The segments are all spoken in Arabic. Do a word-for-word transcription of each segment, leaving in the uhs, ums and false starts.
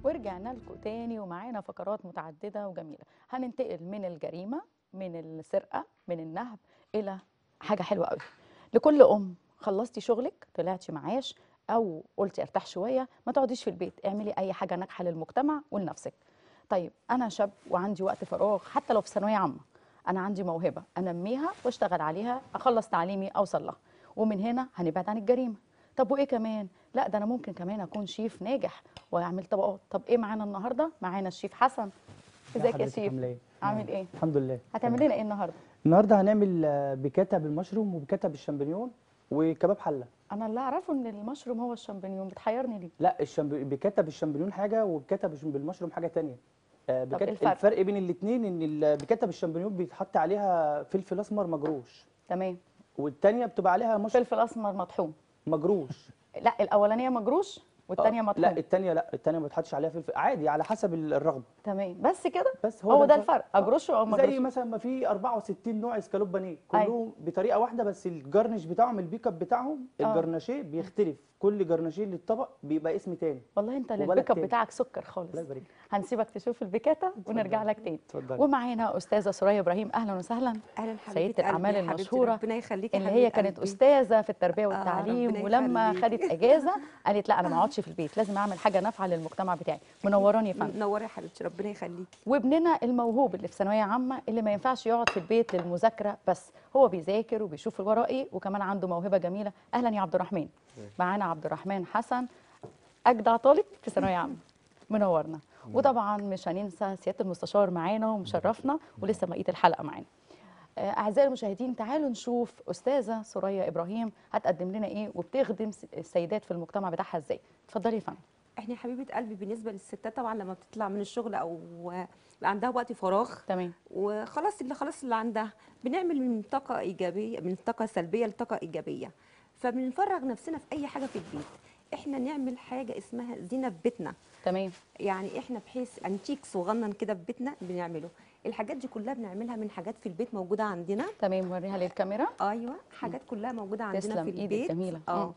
ورجعنا لكم تاني ومعانا فقرات متعددة وجميلة. هننتقل من الجريمة، من السرقة، من النهب، إلى حاجة حلوة قوي. لكل أم خلصتي شغلك طلعتي معاش أو قلتي ارتاح شوية، ما تقعديش في البيت، اعملي أي حاجة ناجحة للمجتمع ولنفسك. طيب أنا شاب وعندي وقت فراغ، حتى لو في ثانوية عامة، أنا عندي موهبة أنميها واشتغل عليها، أخلص تعليمي أوصل لها، ومن هنا هنبعد عن الجريمة. طب وإيه كمان؟ لا ده أنا ممكن كمان أكون شيف ناجح واعمل طبقات. طب ايه معانا النهارده؟ معانا الشيف حسن. لا ازيك يا حضرتك شيف؟ عامله ايه؟ عامل تمام. ايه؟ الحمد لله هتعمل تمام. لنا ايه النهارده؟ النهارده هنعمل آه، بيكاتا بالمشروم وبيكاتا بالشامبينيون وكباب حله. انا اللي اعرفه ان المشروم هو الشامبينيون، بتحيرني ليه؟ لا الشامب... بيكاتا بالشامبينيون حاجه وبيكاتا بالش- بالمشروم حاجه تانية. آه، طب ايه بيكات الفرق؟ الفرق بين الاثنين ان البيكاتا بالشامبينيون بيتحط عليها فلفل اسمر مجروش، تمام. والتانية بتبقى عليها مشروم فلفل اسمر مطحون. مجروش. لا الاولانيه مجروش اه والتانيه لا مطحون. التانية، لا التانية ما بتحطش عليها فلفل، عادي على حسب الرغبه. تمام بس كده. بس هو ده هو ده الفرق. الفرق، اه اجروشه او زي مجروشه. مثلا ما في أربعة وستين نوع اسكالوب بانيه ايوه. كلهم بطريقه واحده، بس الجرنش بتاعهم البيك اب بتاعهم اه. الجرنشيه بيختلف، كل جرنشيه للطبق بيبقى اسم تاني والله انت اللي وبلد البيك اب تاني. بتاعك سكر خالص. الله يبارك لك. هنسيبك تشوف البيكاتا ونرجع اتفضلي لك تاني. اتفضلي. ومعانا استاذه سوريا ابراهيم، اهلا وسهلا. اهلا حبيبه سيده قلبي الاعمال يا حبيبتي، المشهوره، ربنا يخليكي يا اللي حبيبه هي كانت قلبي. استاذه في التربيه اه ربنا والتعليم، ولما خدت يخليكي. اجازه قالت لا انا ما اقعدش في البيت، لازم اعمل حاجه نافعه للمجتمع بتاعي. منوراني يا فندم. منوره يا حبيبتي، ربنا يخليكي. وابننا الموهوب اللي في ثانويه عامه، اللي ما ينفعش يقعد في البيت للمذاكره بس، هو بيذاكر وبيشوف وراه ايه، وكمان عنده موهبه جميله. اهلا يا عبد الرحمن. معانا عبد الرحمن حسن، اجدع طالب في ثانويه عامه، منورنا. وطبعا مش هننسى سياده المستشار معانا ومشرفنا، ولسه بقيه الحلقه معانا. آه، اعزائي المشاهدين، تعالوا نشوف استاذه سوريا ابراهيم هتقدم لنا ايه، وبتخدم س- السيدات في المجتمع بتاعها ازاي. اتفضلي يا فندم. احنا يا حبيبه قلبي بالنسبه للستات طبعا لما بتطلع من الشغل او يبقى عندها وقت فراغ تمام. وخلاص اللي خلاص اللي عندها، بنعمل من طاقه ايجابيه، من طاقه سلبيه لطاقه ايجابيه. فبنفرغ نفسنا في اي حاجه في البيت. احنا نعمل حاجه اسمها زينه في بيتنا. تمام. يعني احنا بحيث انتيك صغنن كده في بيتنا بنعمله. الحاجات دي كلها بنعملها من حاجات في البيت موجوده عندنا. تمام، وريها للكاميرا. ايوه حاجات كلها موجوده عندنا تسلم في ايدك، البيت. جميله. اه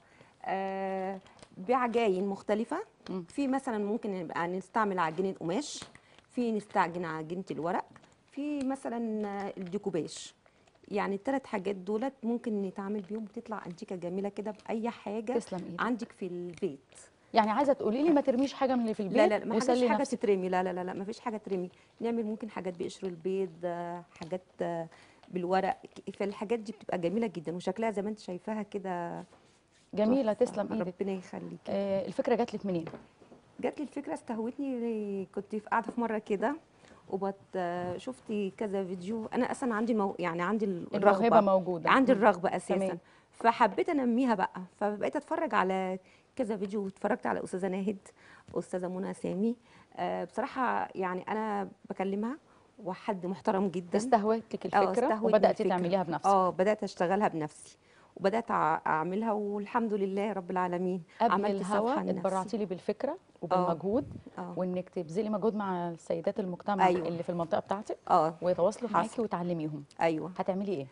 آه، بعجاين مختلفه. مم. في مثلا ممكن نبقى نستعمل عجينه قماش، في نستعجن عجينه الورق، في مثلا آه، الديكوباش. يعني الثلاث حاجات دولت ممكن نتعامل بيهم، بتطلع انتيكه جميله كده باي حاجه تسلم ايدك. عندك في البيت. يعني عايزه تقولي لي ما ترميش حاجه من اللي في البيت؟ لا لا لا، ما فيش وسلي حاجه نفسك. تترمي، لا لا لا لا، ما فيش حاجه ترمي. نعمل ممكن حاجات بقشر البيض، آه، حاجات آه، بالورق. فالحاجات دي بتبقى جميله جدا وشكلها زي ما انت شايفاها كده جميله، تحفة. تسلم ايدك. ربنا يخليكي. آه الفكره جات لك منين؟ جات لي الفكره، استهوتني، كنت في قاعده في مره كده وبت آه، شفت كذا فيديو. انا اصلا عندي مو... يعني عندي الموهبه الرغبه، موجوده. عندي مم. الرغبه اساسا. تمام. فحبيت انميها بقى، فبقيت اتفرج على كذا فيديو، واتفرجت على استاذه ناهد، استاذه منى سامي. آه، بصراحه يعني انا بكلمها وحد محترم جدا. استهوتك اه الفكره استهوتني وبداتي الفكره. تعمليها بنفسك. اه بدات اشتغلها بنفسي وبدات أع- اعملها، والحمد لله رب العالمين. قبل عملت صفحه الهوا لنفسي. اتبرعتي لي بالفكره اه وبالمجهود، اه وانك تبذلي مجهود مع السيدات المجتمع ايوه اللي في المنطقه بتاعتك، اه ويتواصلوا معاكي حصل. وتعلميهم. ايوه. هتعملي ايه؟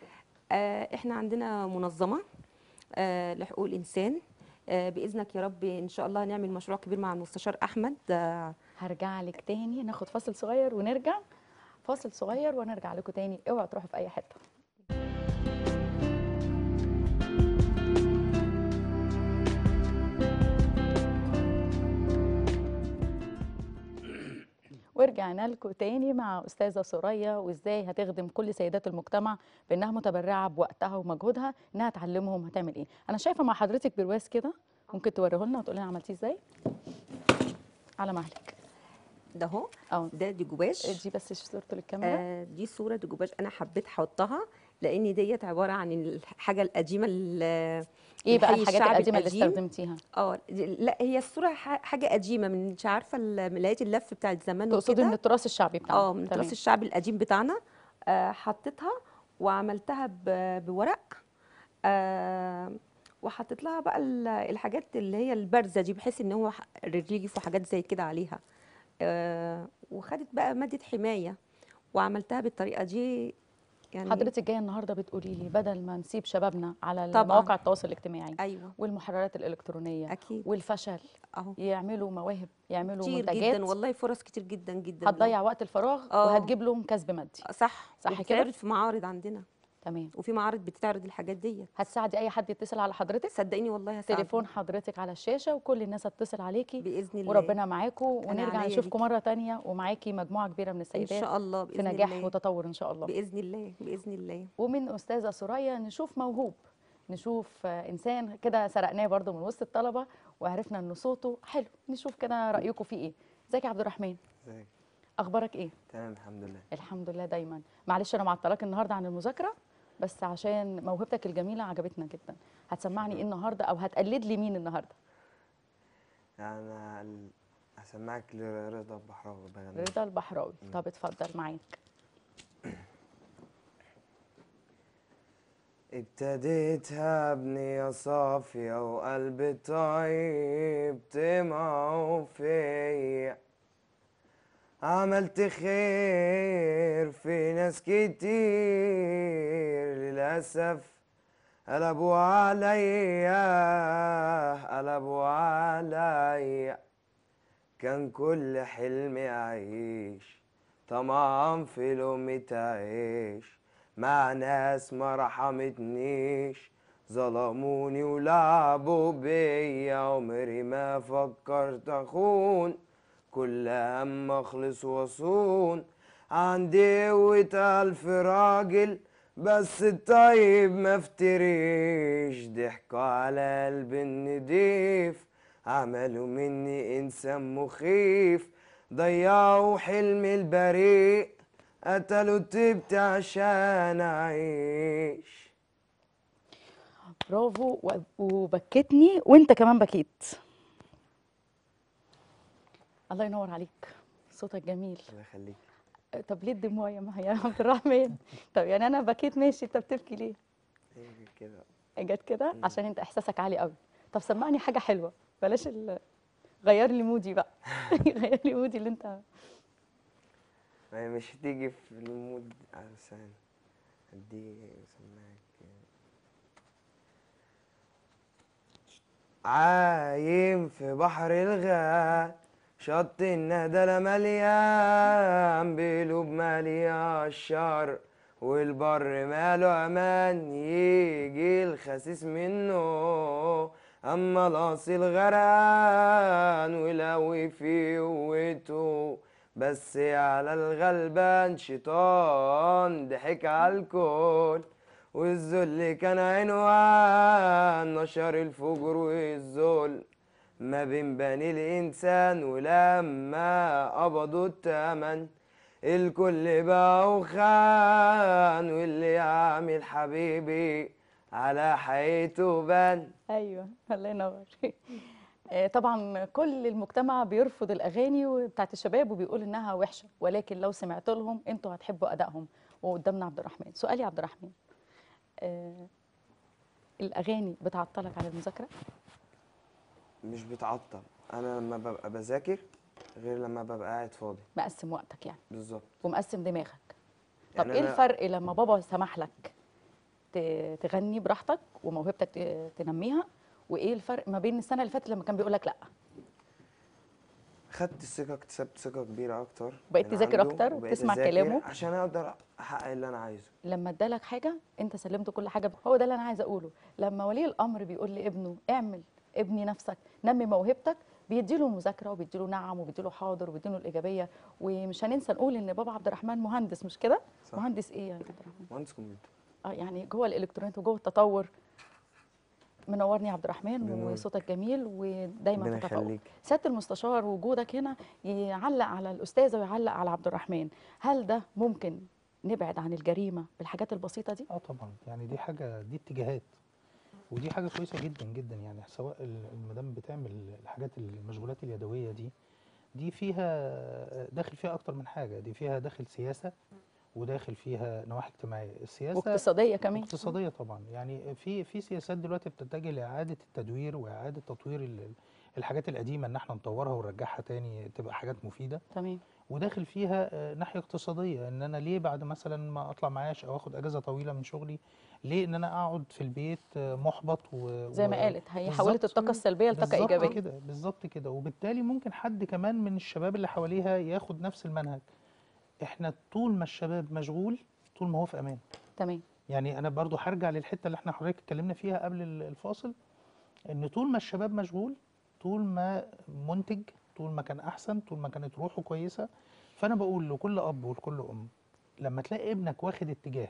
آه احنا عندنا منظمه آه لحقوق الانسان. آه باذنك يا رب ان شاء الله هنعمل مشروع كبير مع المستشار احمد. آه هرجع لك تاني، ناخد فاصل صغير ونرجع. فاصل صغير ونرجع لكم تاني، اوعوا تروحوا في اي حته. ورجعنا لكم تاني مع استاذه سوريا، وازاي هتخدم كل سيدات المجتمع بانها متبرعه بوقتها ومجهودها انها تعلمهم هتعمل ايه. انا شايفه مع حضرتك برواز كده، ممكن توريه لنا وتقولي لنا عملتيه ازاي على مهلك. ده اهو. اه ده ديجوباش. ادي بس صورته للكاميرا. آه دي صوره ديجوباش، انا حبيت احطها لان ديت عباره عن الحاجه القديمه ال- ايه بقى الحي الحاجات الشعبي القديمه اللي القديم. استخدمتيها؟ اه لا هي الصوره ح- حاجه قديمه، من مش عارفه ال- ملايات اللف بتاعت زمان تقصدي من وكده. التراث الشعبي بتاعنا؟ اه من التراث تمام. الشعبي القديم بتاعنا. آه حطيتها وعملتها ب- بورق. آه وحطيت لها بقى ال- الحاجات اللي هي البارزه دي، بحيث ان هو ح- ريليف وحاجات زي كده عليها. آه وخدت بقى ماده حمايه، وعملتها بالطريقه دي. يعني حضرتك جايه النهارده بتقولي لي بدل ما نسيب شبابنا على طبعا. مواقع التواصل الاجتماعي ايوه والمحررات الالكترونيه اكيد والفشل، اهو. يعملوا مواهب، يعملوا كتير منتجات جدا والله، فرص كتير جدا جدا لو هتضيع وقت الفراغ اه وهتجيب لهم كسب مادي. صح. صح كده؟ وبتتعرض في معارض عندنا، تمام. وفي معارض بتعرض الحاجات ديت. هتساعدي اي حد يتصل على حضرتك؟ صدقيني والله هساعده تليفون حضرتك على الشاشه وكل الناس هتتصل عليكي، باذن الله. وربنا معاكم، انا ونرجع عنيا نشوفكم ليكي مره تانية ومعاكي مجموعه كبيره من ان السيدات شاء الله، في باذن نجاح الله. وتطور ان شاء الله. باذن الله باذن الله. ومن استاذه سوريا نشوف موهوب، نشوف آه، انسان كده سرقناه برضو من وسط الطلبه وعرفنا ان صوته حلو، نشوف كده رايكم فيه ايه. ازيك يا عبد الرحمن؟ ازيك؟ اخبارك ايه؟ تمام الحمد لله. الحمد لله دايما. معلش انا معطلاك النهارده عن المذاكره، بس عشان موهبتك الجميله عجبتنا جدا. هتسمعني ايه النهارده او هتقلد لي مين النهارده؟ انا ال- هسمعك لرضا البحراوي بغني. رضا البحراوي. طب اتفضل معاك. ابتديتها بنية صافية وقلب طيب طمعوا فيا، عملت خير في ناس كتير للأسف قلبوا عليا قلبوا عليا، كان كل حلمي أعيش طمعان في لقمة عيش مع ناس ما رحمتنيش، ظلموني ولعبوا بيا، عمري ما فكرت أخون، كل هم أخلص وأصون، عندي قوة ألف راجل بس الطيب ما افتريش، ضحكوا على قلبي النضيف عملوا مني إنسان مخيف، ضيعوا حلمي البريء قتلوا الطيبت عشان أعيش. برافو. و- وبكتني وانت كمان بكيت. الله ينور عليك، صوتك جميل. الله يخليك. طب ليه الدموع يا مها- يا عبد الرحمن؟ طب يعني انا بكيت ماشي، انت بتبكي ليه؟ إيه كده. جت كده عشان انت احساسك عالي قوي. طب سمعني حاجه حلوه، بلاش ال... غير لي مودي بقى. غير لي مودي اللي انت. ما هي مش هتيجي في المود عشان ادي سماعك. عايم في بحر الغال شط الندى مليان بقلوب مالية الشر، والبر ماله امان يجي الخسيس منه، اما الاصيل غرقان ولوي في قوته، بس على الغلبان شيطان ضحك على الكل، والذل كان عنوان نشر الفجر والذل ما بين بني الإنسان، ولما قبضوا التمن الكل بقوا خان، واللي يعمل حبيبي على حقيقته بان. ايوه الله ينور. آه، طبعا كل المجتمع بيرفض الاغاني بتاعت الشباب وبيقول انها وحشه، ولكن لو سمعت لهم انتوا هتحبوا ادائهم. وقدامنا عبد الرحمن. سؤالي يا عبد الرحمن، آه الاغاني بتعطلك عن المذاكره؟ مش بتعطل، أنا لما ببقى بذاكر غير لما ببقى قاعد فاضي. مقسم وقتك يعني بالظبط. ومقسم دماغك. طب يعني ايه أنا الفرق لما بابا سمح لك ت- تغني براحتك وموهبتك ت- تنميها، وايه الفرق ما بين السنه اللي فاتت لما كان بيقول لك لا؟ خدت الثقة، اكتسبت ثقة كبيرة أكتر، بقيت من تذاكر عنده، اكتر وبقيت وتسمع أذاكر كلامه. عشان أقدر أحقق اللي أنا عايزه. لما ادالك حاجه انت سلمت كل حاجه. هو ده اللي انا عايزه اقوله. لما ولي الامر بيقول لابنه اعمل، ابني نفسك، نمي موهبتك، بيديله مذاكره وبيديله نعم وبيديله حاضر وبيديله الايجابيه. ومش هننسى نقول ان بابا عبد الرحمن مهندس، مش كده؟ صح. مهندس ايه يا عبد الرحمن؟ مهندس كمبيوتر. اه يعني جوه الالكترونيات وجوه التطور. منورني يا عبد الرحمن بنور. وصوتك جميل ودايما ربنا في تفوق. يخليك. سياده المستشار وجودك هنا يعلق على الاستاذه ويعلق على عبد الرحمن. هل ده ممكن نبعد عن الجريمه بالحاجات البسيطه دي؟ اه طبعا، يعني دي حاجه، دي اتجاهات، ودي حاجه كويسه جدا جدا. يعني سواء ال- المدام بتعمل الحاجات المشغولات اليدويه دي، دي فيها داخل فيها اكتر من حاجه، دي فيها داخل سياسه وداخل فيها نواحي اجتماعيه. السياسه واقتصاديه كمان. اقتصاديه طبعا، يعني في في سياسات دلوقتي بتتجه لاعاده التدوير واعاده تطوير ال- الحاجات القديمه ان احنا نطورها ونرجعها تاني تبقى حاجات مفيده، تمام. وداخل فيها آه، ناحيه اقتصاديه، ان انا ليه بعد مثلا ما اطلع معاش او اخد اجازه طويله من شغلي، ليه ان انا اقعد في البيت آه، محبط و... زي ما و... قالت هي حولت بالظبط الطاقه السلبيه لطاقه بالظبط ايجابيه. كده بالظبط كده. وبالتالي ممكن حد كمان من الشباب اللي حواليها ياخد نفس المنهج. احنا طول ما الشباب مشغول طول ما هو في امان. تمام. يعني انا برضو هرجع للحته اللي احنا حضرتك اتكلمنا فيها قبل ال- الفاصل، ان طول ما الشباب مشغول طول ما منتج، طول ما كان احسن، طول ما كانت روحه كويسه. فانا بقول لكل اب ولكل ام، لما تلاقي ابنك واخد اتجاه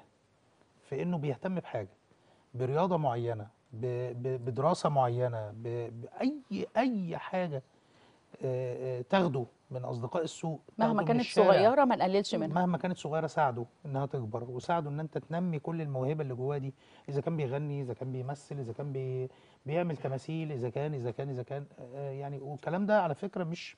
في انه بيهتم بحاجه، برياضه معينه، ب- ب- بدراسه معينه، ب- باي اي حاجه آه، آه، تاخده من اصدقاء السوق، مهما تاخده من كانت الشارع، صغيره ما نقللش منها. مهما كانت صغيره ساعده انها تكبر، وساعده ان انت تنمي كل الموهبه اللي جواه دي، اذا كان بيغني، اذا كان بيمثل، اذا كان بي بيعمل تماثيل، اذا كان اذا كان اذا كان آه، يعني. والكلام ده على فكره مش،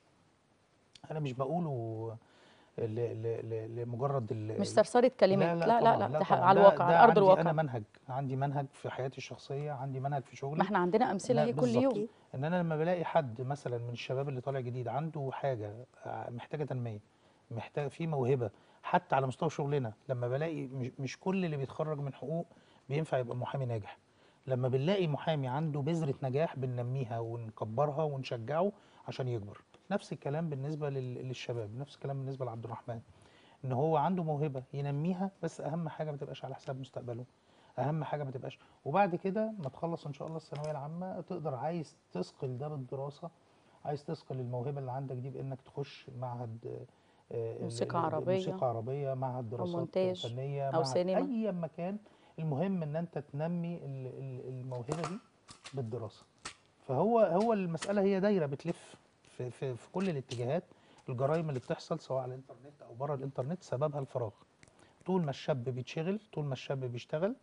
انا مش بقوله ل- ل- ل- لمجرد ال- مش ال- سرسره كلمات، لا لا لا لا طبعا، لا، لا ده ح- طبعا، على ده الواقع، على ده ارض عندي انا الواقع. منهج، عندي منهج في حياتي الشخصيه، عندي منهج في ما شغلي. احنا عندنا امثله لا هي كل بالظبط، يوم. ان انا لما بلاقي حد مثلا من الشباب اللي طالع جديد عنده حاجه آه، محتاجه تنميه، محتاج في موهبه، حتى على مستوى شغلنا، لما بلاقي مش, مش كل اللي بيتخرج من حقوق بينفع يبقى محامي ناجح. لما بنلاقي محامي عنده بذره نجاح بننميها ونكبرها ونشجعه عشان يكبر. نفس الكلام بالنسبه لل- للشباب، نفس الكلام بالنسبه لعبد الرحمن، ان هو عنده موهبه ينميها، بس اهم حاجه ما تبقاش على حساب مستقبله، اهم حاجه ما تبقاش. وبعد كده ما تخلص ان شاء الله الثانويه العامه تقدر عايز تثقل ده بالدراسه، عايز تثقل الموهبه اللي عندك دي بانك تخش معهد آه، ال- موسيقى ال- ال- عربيه موسيقى عربيه، معهد او دراسات مونتاج فنيه، او معهد سينما. اي مكان. المهم ان انت تنمي ال- ال- الموهبه دي بالدراسه. فهو هو المساله هي دايره بتلف في, في, في كل الاتجاهات. الجرائم اللي بتحصل سواء على الانترنت او بره الانترنت سببها الفراغ. طول ما الشاب بيتشغل، طول ما الشاب بيشتغل.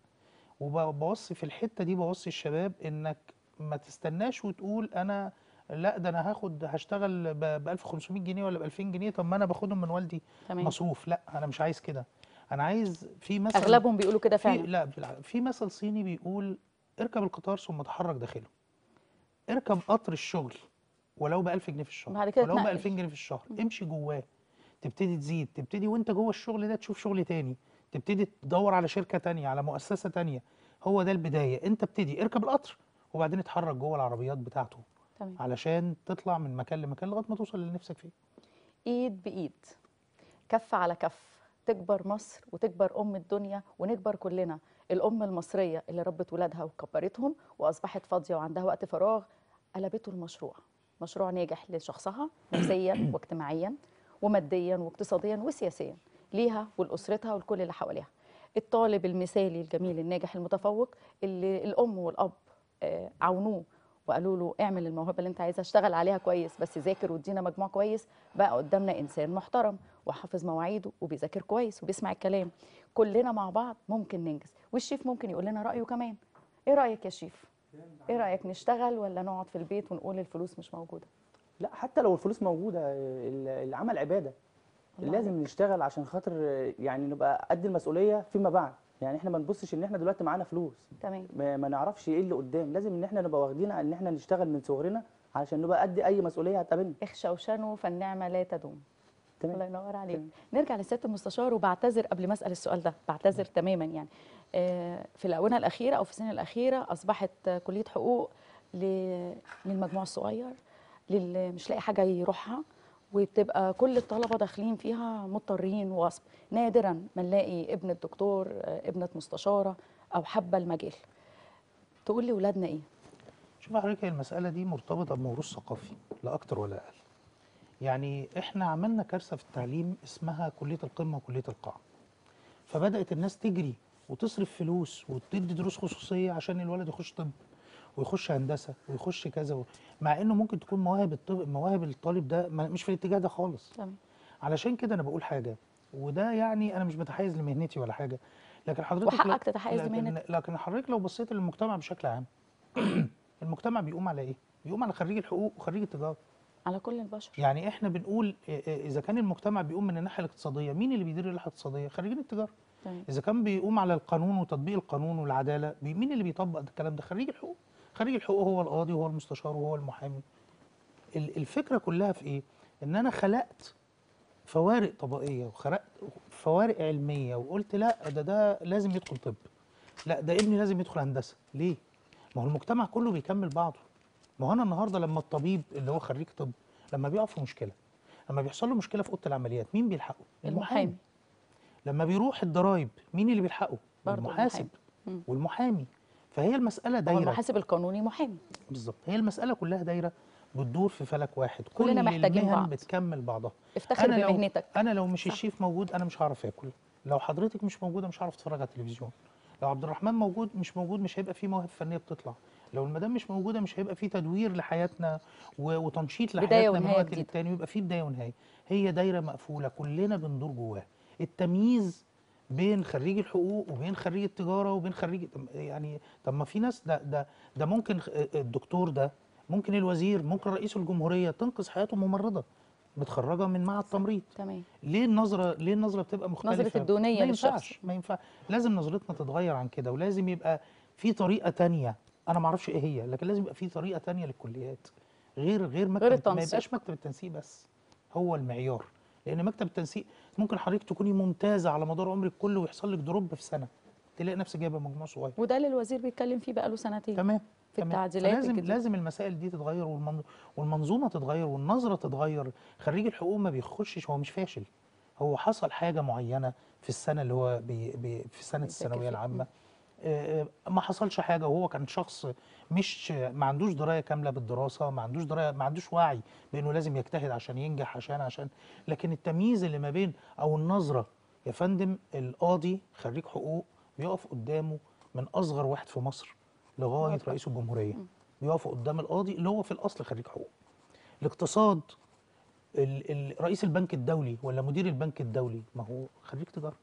وبوصي في الحته دي، بوصي الشباب انك ما تستناش وتقول انا لا ده انا هاخد هشتغل ب ألف وخمسمائة جنيه ولا ب ألفين جنيه، طب ما انا باخدهم من والدي تمام. مصروف. لا انا مش عايز كده. انا عايز في مثل، اغلبهم بيقولوا كده في فعلا. لا بالع- في مثل صيني بيقول اركب القطار ثم تحرك داخله. اركب قطر الشغل ولو ب ألف جنيه في الشهر، بعد كده ولو ب اتنقل. ألفين جنيه في الشهر، امشي جواه. تبتدي تزيد، تبتدي وانت جوه الشغل ده تشوف شغل تاني، تبتدي تدور على شركة تانية، على مؤسسة تانية. هو ده البداية. انت ابتدي اركب القطر وبعدين اتحرك جوه العربيات بتاعته تمام. علشان تطلع من مكان لمكان لغاية ما توصل للي نفسك فيه. ايد بايد، كف على كف، تكبر مصر وتكبر ام الدنيا ونكبر كلنا. الام المصريه اللي ربت ولادها وكبرتهم واصبحت فاضيه وعندها وقت فراغ قلبته المشروع، مشروع ناجح لشخصها نفسيا واجتماعيا وماديا واقتصاديا وسياسيا، ليها ولاسرتها ولكل اللي حواليها. الطالب المثالي الجميل الناجح المتفوق اللي الام والاب آه، عاونوه وقالوا له اعمل الموهبه اللي انت عايزها، اشتغل عليها كويس بس ذاكر وادينا مجموع كويس، بقى قدامنا انسان محترم وحافظ مواعيده وبيذاكر كويس وبيسمع الكلام. كلنا مع بعض ممكن ننجز، والشيف ممكن يقول لنا رايه كمان. ايه رايك يا شيف؟ ايه رايك نشتغل ولا نقعد في البيت ونقول الفلوس مش موجوده؟ لا، حتى لو الفلوس موجوده، ال- العمل عباده. الله لازم عليك. نشتغل عشان خاطر يعني نبقى قد المسؤوليه فيما بعد. يعني احنا ما نبصش ان احنا دلوقتي معانا فلوس تمام. ما ما نعرفش ايه اللي قدام. لازم ان احنا نبقى واخدين ان احنا نشتغل من صغرنا علشان نبقى قد اي مسؤوليه هتقابلنا. اخشوشنوا فالنعمه لا تدوم. الله تمام. ينور عليك. تمام. نرجع لسياده المستشار، وبعتذر قبل ما اسال السؤال ده، بعتذر تماما يعني. آه، في الاونه الاخيره او في السنه الاخيره اصبحت آه، كليه حقوق ل- للمجموع الصغير، للي مش لاقي حاجه يروحها، وبتبقى كل الطلبه داخلين فيها مضطرين وغصب. نادرا ما نلاقي ابن الدكتور آه، ابنه مستشاره او حابه المجال. تقول لي ولادنا ايه؟ شوف حضرتك، هي المسألة دي مرتبطة بموروث ثقافي لا أكتر ولا أقل. يعني إحنا عملنا كارثة في التعليم اسمها كلية القمة وكلية القاع. فبدأت الناس تجري وتصرف فلوس وتدي دروس خصوصية عشان الولد يخش طب ويخش هندسة ويخش كذا و... مع إنه ممكن تكون مواهب الطب... مواهب الطالب ده ما- مش في الاتجاه ده خالص. تمام. علشان كده أنا بقول حاجة، وده يعني أنا مش بتحيز لمهنتي ولا حاجة، لكن حضرتك لو... وحقك تتحيز لكن... لمهنتك. لكن حضرتك لو بصيت للمجتمع بشكل عام المجتمع بيقوم على ايه؟ بيقوم على خريج الحقوق وخريج التجاره. على كل البشر. يعني احنا بنقول إيه- إيه اذا كان المجتمع بيقوم من الناحيه الاقتصاديه، مين اللي بيدير الناحيه الاقتصاديه؟ خريجين التجاره. تمام. اذا كان بيقوم على القانون وتطبيق القانون والعداله، بي- مين اللي بيطبق الكلام ده؟ خريج الحقوق. خريج الحقوق هو القاضي وهو المستشار وهو المحامي. ال- الفكره كلها في ايه؟ ان انا خلقت فوارق طبقيه وخلقت فوارق علميه وقلت لا ده ده لازم يدخل طب، لا ده ابني لازم يدخل هندسه. ليه؟ ما هو المجتمع كله بيكمل بعضه. ما هو انا النهارده لما الطبيب اللي هو خريج طب لما بيقع في مشكله، لما بيحصل له مشكله في اوضه العمليات مين بيلحقه؟ المحامي. لما بيروح الضرايب مين اللي بيلحقه؟ برضه المحاسب المحامي. مم. والمحامي. فهي المساله هو دايره. المحاسب القانوني محامي. بالظبط، هي المساله كلها دايره بتدور في فلك واحد، كلنا كل محتاجين المهن بعض. بتكمل بعضها. افتخر انا لو بمهنتك. انا لو مش صح. الشيف موجود انا مش هعرف اكل، لو حضرتك مش موجوده مش هعرف اتفرج على التلفزيون، لو عبد الرحمن موجود مش موجود مش هيبقى في مواهب فنيه بتطلع، لو المدام مش موجوده مش هيبقى في تدوير لحياتنا و- وتنشيط بداية لحياتنا من ونهاية وقت جديدة. للتاني، ويبقى في بدايه ونهايه. هي دايره مقفوله كلنا بندور جواها. التمييز بين خريج الحقوق وبين خريج التجاره وبين خريج يعني، طب ما في ناس ده ده ده ممكن خ- الدكتور ده، ممكن الوزير، ممكن رئيس الجمهوريه تنقذ حياته ممرضه متخرجه من معهد تمريض. تمام. ليه النظره ليه النظره بتبقى مختلفه؟ نظرة الدونية ما للشخص. ينفعش ما ينفع لازم نظرتنا تتغير عن كده، ولازم يبقى في طريقه تانية. انا ما اعرفش ايه هي، لكن لازم يبقى في طريقه تانية للكليات غير غير مكتب ما التنسيق. يبقاش مكتب التنسيق بس هو المعيار. لان مكتب التنسيق ممكن حضرتك تكوني ممتازه على مدار عمرك كله ويحصل لك دروب في سنه تلاقي نفسك جايبه مجموع صغير. وده اللي الوزير بيتكلم فيه بقاله سنتين. تمام في تمام. التعديلات لازم الجديدة. لازم المسائل دي تتغير والمن... والمنظومه تتغير والنظره تتغير. خريج الحقوق ما بيخشش هو مش فاشل، هو حصل حاجه معينه في السنه اللي هو بي... بي... في سنه بيذاكر الثانويه فيها. العامه، آه، آه، ما حصلش حاجه وهو كان شخص مش ما عندوش درايه كامله بالدراسه، ما عندوش درايه ما عندوش وعي بانه لازم يجتهد عشان ينجح عشان عشان لكن التمييز اللي ما بين او النظره. يا فندم القاضي خريج حقوق بيقف قدامه من اصغر واحد في مصر لغايه أكبر. رئيس الجمهوريه، بيقفوا قدام القاضي اللي هو في الاصل خريج حقوق. الاقتصاد ال- ال- رئيس البنك الدولي ولا مدير البنك الدولي ما هو خريج تجاره.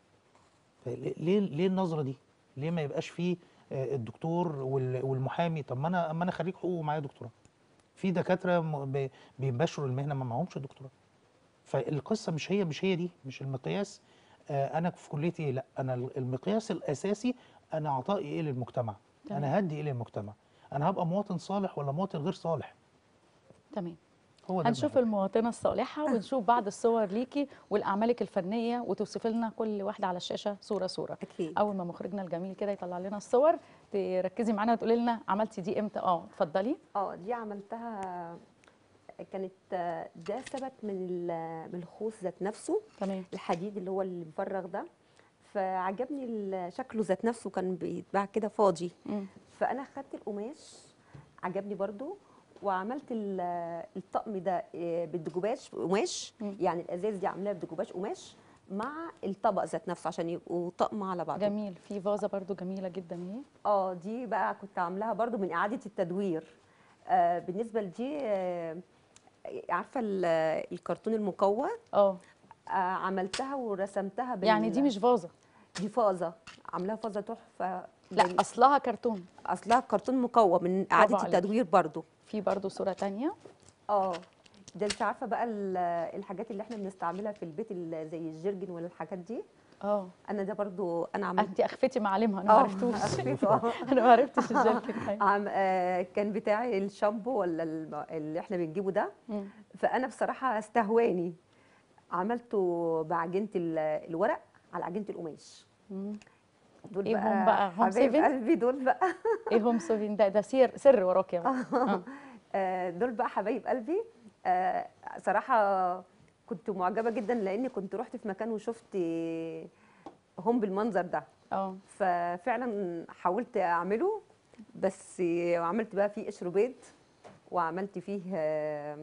فليه- ليه ليه النظره دي؟ ليه ما يبقاش فيه آه، الدكتور وال- والمحامي؟ طب ما انا اما انا خريج حقوق ومعايا دكتوراه. في دكاتره م- ب- بيباشروا المهنه ما معهمش دكتوراه. فالقصه مش هي مش هي دي مش المقياس. آه، انا في كليتي ايه، لا انا المقياس الاساسي انا عطائي ايه للمجتمع، تمام. انا هدي ايه للمجتمع، انا هبقى مواطن صالح ولا مواطن غير صالح. تمام. هو ده هنشوف المهم. المواطنة الصالحة ونشوف بعض الصور ليكي والأعمالك الفنية وتوصف لنا كل واحدة على الشاشة صورة صورة. اكيد. أول ما مخرجنا الجميل كده يطلع لنا الصور تركزي معانا وتقولي لنا عملتي دي امتى. اه اتفضلي. اه دي عملتها كانت ده ثبت من ال- من الخوص ذات نفسه، تمام. الحديد اللي هو اللي مفرغ ده، فعجبني ال- شكله ذات نفسه كان بيتباع كده فاضي، مم. فانا خدت القماش عجبني برضو وعملت ال- الطقم ده آه، بالدجوباش قماش، مم. يعني الازاز دي عاملاها بدجوباش قماش مع الطبق ذات نفسه عشان يبقوا طقم على بعض. جميل. في فازة برضو جميلة جدا اهي. اه دي بقى كنت عاملاها برضو من اعاده التدوير. آه بالنسبه لدي آه عارفه ال- الكرتون المقوى، اه آه عملتها ورسمتها بال... يعني دي مش فازة. دي فازه، عاملاها فازه تحفه. لا جميل. أصلها كرتون. اصلها كرتون مقوى من اعاده عليكي. التدوير برضو. في برضو صورة تانية. اه ده انت عارفه بقى ال- الحاجات اللي احنا بنستعملها في البيت ال- زي الجرجن والحاجات دي، اه انا ده برضو انا عملت. انت اخفتي معالمها انا ما آه، عرفتوش. أخفيته، آه. انا ما عرفتش الجلكن. أيوة. عم آه كان بتاعي الشامبو ولا الم- اللي احنا بنجيبه ده، مم. فانا بصراحه استهواني، عملته بعجينه ال- الورق على عجينه القماش. مم. دول إيه بقى هم بقى؟ هم حبايب سيفن؟ قلبي دول بقى. ايه هم سوفين ده ده سر سر وراك يا ماما. آه. آه، دول بقى حبايب قلبي. آه، صراحه كنت معجبه جدا لاني كنت رحت في مكان وشفت هم بالمنظر ده، اه ففعلا حاولت اعمله، بس عملت بقى فيه قشر بيض وعملت فيه آه،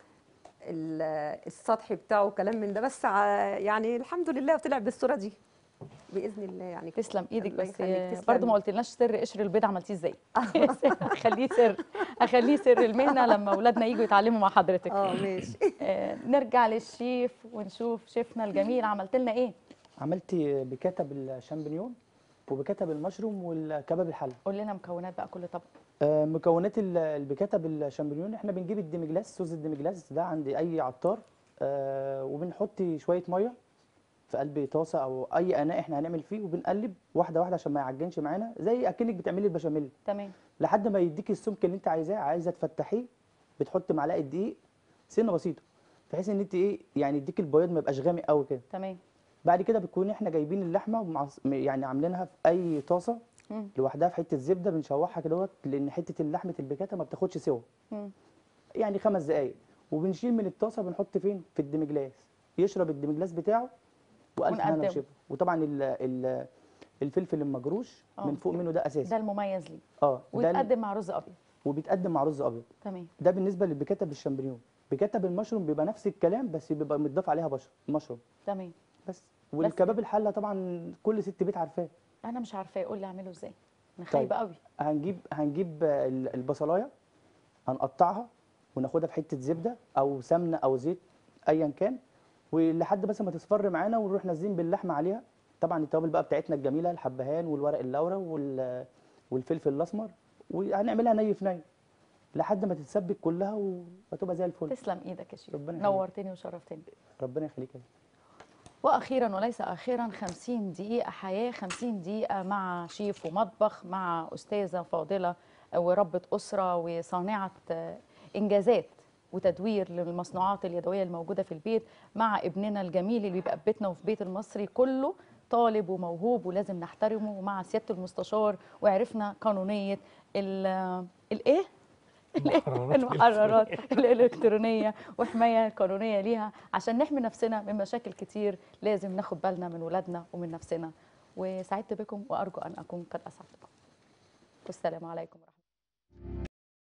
ال- السطح بتاعه وكلام من ده، بس ع- يعني الحمد لله طلع بالصوره دي باذن الله يعني. تسلم ايدك. الله بس يخليك، تسلم. برضو ما قلتلناش سر قشر البيض عملتيه ازاي. اخليه سر اخليه سر المهنه لما اولادنا يجوا يتعلموا مع حضرتك. اه ماشي. آه نرجع للشيف ونشوف شيفنا الجميل عملت لنا ايه. عملت بكتة بالشامبينيون وبكتة بالمشروم والكباب الحلة. قول لنا مكونات بقى كل طبق. آه، مكونات ال- البكتة بالشامبينيون، احنا بنجيب الديمجلاس، صوص الديمجلاس ده عند اي عطار، آه، وبنحط شويه ميه في قلب طاسه او اي اناء احنا هنعمل فيه، وبنقلب واحده واحده عشان ما يعجنش معانا، زي اكنك بتعملي البشاميل، تمام. لحد ما يديك السمك اللي انت عايزاه. عايزه تفتحيه بتحط معلقه دقيق سنه بسيطه، بحيث ان انت ايه يعني يديك البياض ما يبقاش غامق قوي كده. تمام. بعد كده بتكون احنا جايبين اللحمه ومعص... يعني عاملينها في اي طاسه مم. لوحدها في حته زبده، بنشوحها كده لان حته اللحمه البيكاتا ما بتاخدش سوا، مم. يعني خمس دقائق، وبنشيل من الطاسه بنحط فين؟ في الدمجلاس، يشرب الدمجلاس بتاعه والف هنا ونقدمه. وشفا. وطبعا ال... ال... الفلفل المجروش آه. من فوق منه ده ده اساسي. المميز ليه. اه ده ال... ويتقدم مع رز ابيض. وبيتقدم مع رز ابيض. تمام. ده بالنسبه للبيكاتا بالشامبريون. بيكاتا بالمشروم بيبقى نفس الكلام، بس بيبقى متضاف عليها بشر مشروم تمام. بس. والكباب كده. الحله طبعا كل ست بيت عارفاه. انا مش عارفه قول لي اعمله ازاي، انا طيب. خايبه قوي. هنجيب هنجيب ال- البصلايه، هنقطعها وناخدها في حته زبده او سمنه او زيت ايا كان، ولحد بس ما تصفر معانا، ونروح نازلين باللحمه عليها. طبعا التوابل بقى بتاعتنا الجميله، الحبهان والورق اللورا وال- والفلفل الاسمر، وهنعملها ني في ني لحد ما تتسبك كلها وهتبقى زي الفل. تسلم ايدك يا شيخ، ربنا يخليك. نورتني وشرفتني. ربنا يخليك يا واخيرا وليس اخيرا خمسين دقيقه حياه، خمسين دقيقه مع شيف ومطبخ، مع استاذه فاضله وربة اسره وصانعه انجازات وتدوير للمصنوعات اليدويه الموجوده في البيت، مع ابننا الجميل اللي بيبقى في بيتنا وفي بيت المصري كله طالب وموهوب ولازم نحترمه، ومع سياده المستشار، وعرفنا قانونيه ال- الايه المحررات المحررات الإلكترونية وحماية قانونية ليها عشان نحمي نفسنا من مشاكل كتير. لازم ناخد بالنا من ولادنا ومن نفسنا. وسعدت بكم وأرجو أن أكون قد أسعدتكم. والسلام عليكم ورحمة الله.